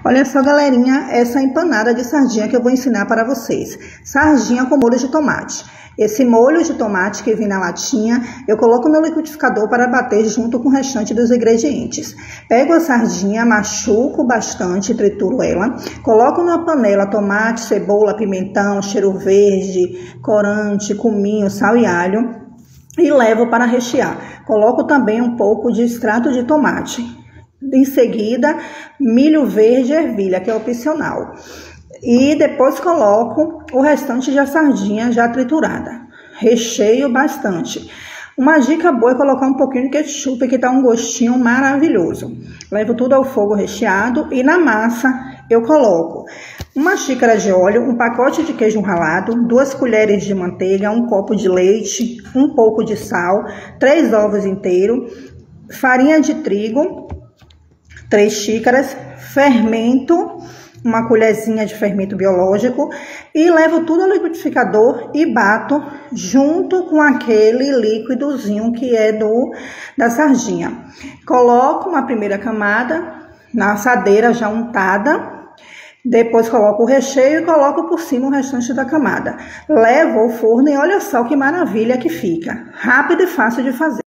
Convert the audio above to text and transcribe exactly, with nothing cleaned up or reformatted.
Olha só, galerinha, essa empanada de sardinha que eu vou ensinar para vocês. Sardinha com molho de tomate. Esse molho de tomate que vem na latinha, eu coloco no liquidificador para bater junto com o restante dos ingredientes. Pego a sardinha, machuco bastante, trituro ela. Coloco numa panela tomate, cebola, pimentão, cheiro verde, corante, cominho, sal e alho. E levo para rechear. Coloco também um pouco de extrato de tomate. Em seguida, milho verde e ervilha, que é opcional. E depois coloco o restante da sardinha já triturada. Recheio bastante. Uma dica boa é colocar um pouquinho de ketchup, que dá um gostinho maravilhoso. Levo tudo ao fogo recheado e na massa eu coloco uma xícara de óleo, um pacote de queijo ralado, duas colheres de manteiga, um copo de leite, um pouco de sal, três ovos inteiros, farinha de trigo, três xícaras, fermento, uma colherzinha de fermento biológico e levo tudo ao liquidificador e bato junto com aquele líquidozinho que é do da sardinha. Coloco uma primeira camada na assadeira já untada, depois coloco o recheio e coloco por cima o restante da camada. Levo ao forno e olha só que maravilha que fica, rápido e fácil de fazer.